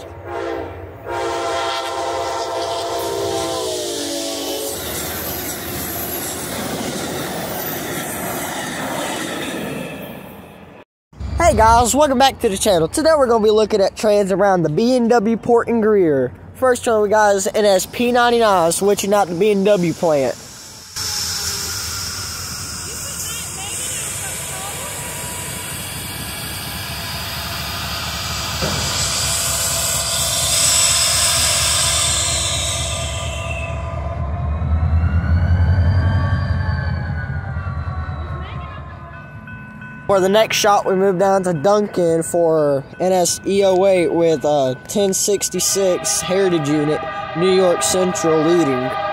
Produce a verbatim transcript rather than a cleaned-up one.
Hey guys, welcome back to the channel. Today we're going to be looking at trades around the B M W port in Greer. First one we got is N S P ninety-nine switching out the B M W plant. For the next shot, we move down to Duncan for N S E oh eight with a ten sixty-six Heritage unit, New York Central leading.